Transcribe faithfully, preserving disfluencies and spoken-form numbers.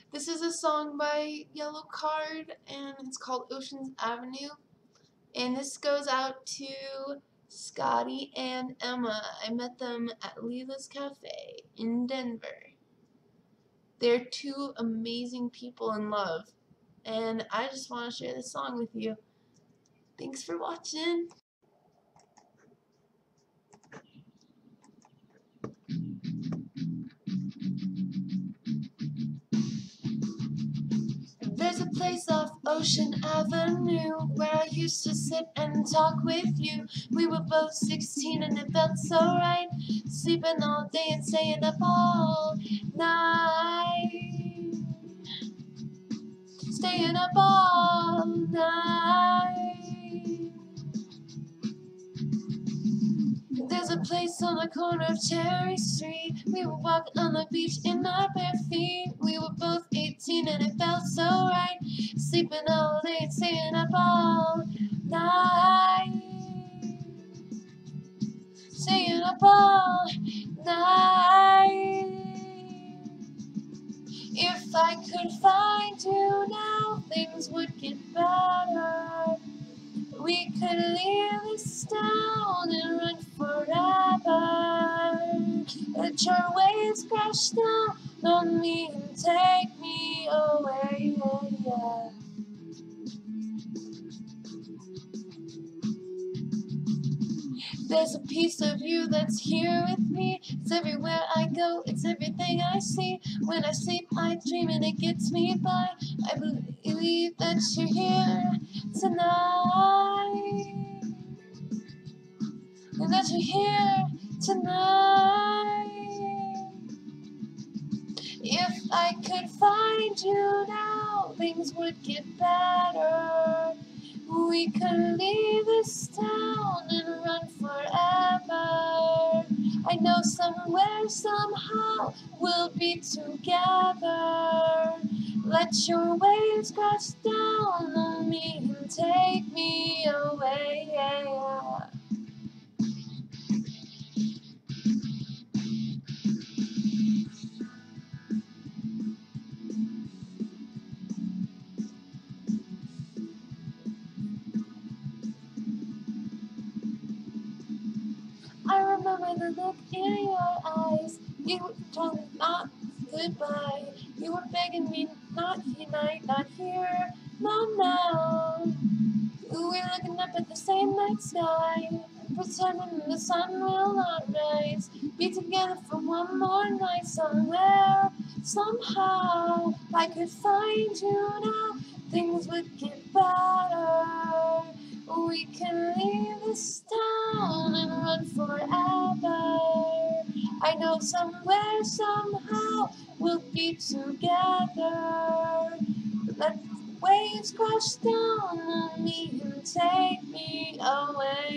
This is a song by Yellowcard, and it's called Ocean's Avenue. And this goes out to Scotty and Emma. I met them at Leela's Cafe in Denver. They're two amazing people in love, and I just want to share this song with you. Thanks for watching. There's a place off Ocean Avenue where I used to sit and talk with you. We were both sixteen and it felt so right, sleeping all day and staying up all night. Staying up all night. There's a place on the corner of Cherry Street. We were walking on the beach in our bare feet. We were both eighteen and it felt so right, sleeping all day and staying up all night. Staying up all night. If I could find you now, things would get better. We could leave this town and run forever. Let your waves crash down on me and take me away. Yeah, yeah. There's a piece of you that's here with me. It's everywhere I go, it's everything I see. When I sleep, I dream and it gets me by. I believe that you're here tonight. And that you're here tonight. If I could find you now, things would get better. We could leave this town and run forever. I know somewhere, somehow, we'll be together. Let your waves crash down on me and take me away. I remember the look in your eyes. You told me not goodbye. You were begging me not tonight, not here, not now. We were looking up at the same night sky, pretending the sun will not rise. Be together for one more night somewhere, somehow. If I could find you now, things would get better. We can leave this town and run forever. I know somewhere, somehow, we'll be together. Let waves crash down on me and take me away.